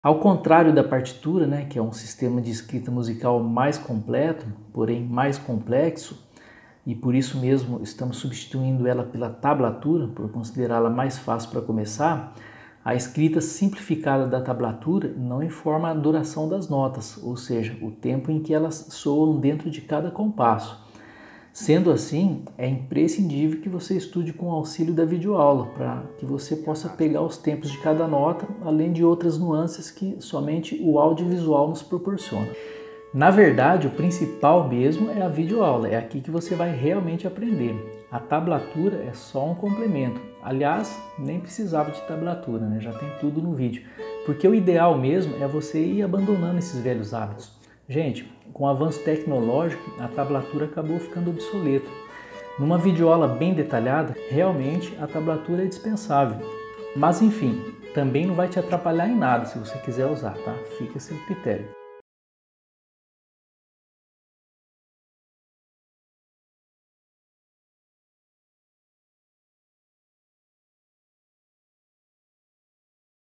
Ao contrário da partitura, né, que é um sistema de escrita musical mais completo, porém mais complexo, e por isso mesmo estamos substituindo ela pela tablatura, por considerá-la mais fácil para começar, a escrita simplificada da tablatura não informa a duração das notas, ou seja, o tempo em que elas soam dentro de cada compasso. Sendo assim, é imprescindível que você estude com o auxílio da videoaula, para que você possa pegar os tempos de cada nota, além de outras nuances que somente o audiovisual nos proporciona. Na verdade, o principal mesmo é a videoaula, é aqui que você vai realmente aprender. A tablatura é só um complemento. Aliás, nem precisava de tablatura, né? Já tem tudo no vídeo. Porque o ideal mesmo é você ir abandonando esses velhos hábitos. Gente, com o avanço tecnológico, a tablatura acabou ficando obsoleta. Numa videoaula bem detalhada, realmente a tablatura é dispensável. Mas enfim, também não vai te atrapalhar em nada se você quiser usar, tá? Fica a seu critério.